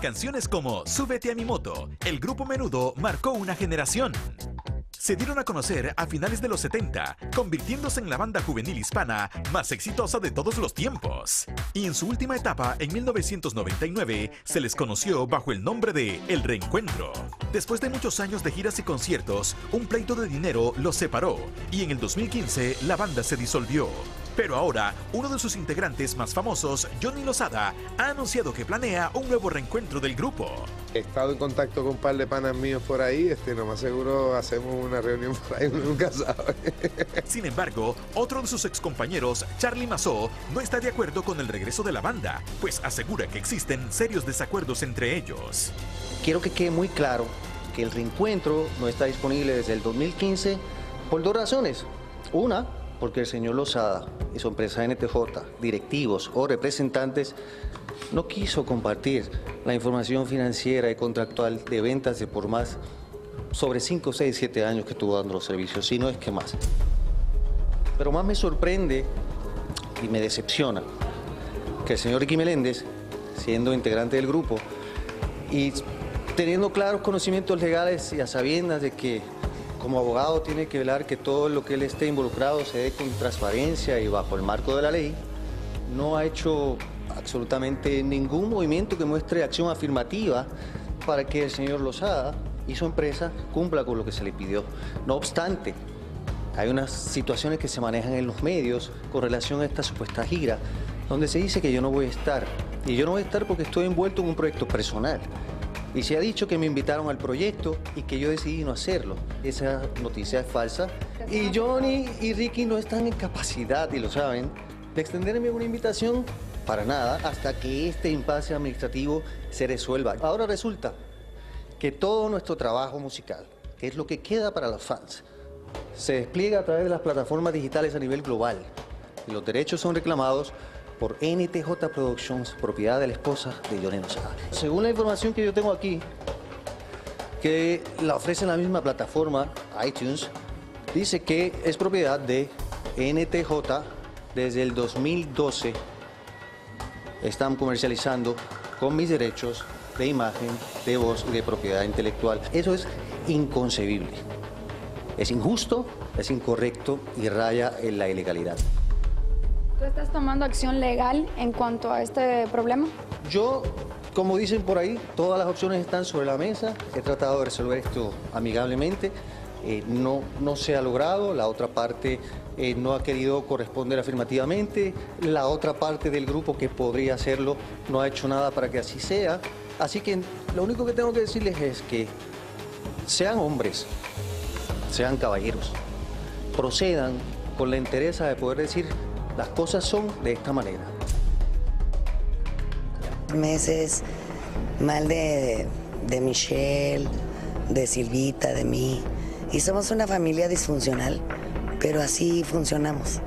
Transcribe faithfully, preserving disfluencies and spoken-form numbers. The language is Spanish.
canciones como Súbete a mi moto, el grupo Menudo marcó una generación. Se dieron a conocer a finales de los setenta, convirtiéndose en la banda juvenil hispana más exitosa de todos los tiempos. Y en su última etapa, en mil novecientos noventa y nueve, se les conoció bajo el nombre de El Reencuentro. Después de muchos años de giras y conciertos, un pleito de dinero los separó y en el dos mil quince la banda se disolvió. Pero ahora, uno de sus integrantes más famosos, Johnny Lozada, ha anunciado que planea un nuevo reencuentro del grupo. He estado en contacto con un par de panas míos por ahí, este, no más seguro hacemos una reunión por ahí, uno nunca sabe. Sin embargo, otro de sus excompañeros, Charly Mazó, no está de acuerdo con el regreso de la banda, pues asegura que existen serios desacuerdos entre ellos. Quiero que quede muy claro que el reencuentro no está disponible desde el dos mil quince por dos razones. Una, porque el señor Lozada y su empresa N T J, directivos o representantes, no quiso compartir la información financiera y contractual de ventas de por más sobre cinco, seis, siete años que estuvo dando los servicios, si no es que más. Pero más me sorprende y me decepciona que el señor Ricky Meléndez, siendo integrante del grupo y teniendo claros conocimientos legales y a sabiendas de que como abogado tiene que velar que todo lo que él esté involucrado se dé con transparencia y bajo el marco de la ley, no ha hecho absolutamente ningún movimiento que muestre acción afirmativa para que el señor Lozada y su empresa cumpla con lo que se le pidió. No obstante, hay unas situaciones que se manejan en los medios con relación a esta supuesta gira, donde se dice que yo no voy a estar. Y yo no voy a estar porque estoy envuelto en un proyecto personal. Y se ha dicho que me invitaron al proyecto y que yo decidí no hacerlo. Esa noticia es falsa. Y Johnny y Ricky no están en capacidad, y lo saben, de extenderme una invitación para nada hasta que este impasse administrativo se resuelva. Ahora resulta que todo nuestro trabajo musical, que es lo que queda para los fans, se despliega a través de las plataformas digitales a nivel global. Y los derechos son reclamados por N T J Productions, propiedad de la esposa de Johnny Lozada. Según la información que yo tengo aquí, que la ofrece la misma plataforma, iTunes, dice que es propiedad de N T J desde el dos mil doce. Están comercializando con mis derechos de imagen, de voz y de propiedad intelectual. Eso es inconcebible. Es injusto, es incorrecto y raya en la ilegalidad. ¿Tú estás tomando acción legal en cuanto a este problema? Yo, como dicen por ahí, todas las opciones están sobre la mesa. He tratado de resolver esto amigablemente. Eh, no, no se ha logrado. La otra parte eh, no ha querido corresponder afirmativamente. La otra parte del grupo que podría hacerlo no ha hecho nada para que así sea. Así que lo único que tengo que decirles es que sean hombres, sean caballeros, procedan con la entereza de poder decir las cosas son de esta manera. Meses mal de, de Michelle, de Silvita, de mí. Y somos una familia disfuncional, pero así funcionamos.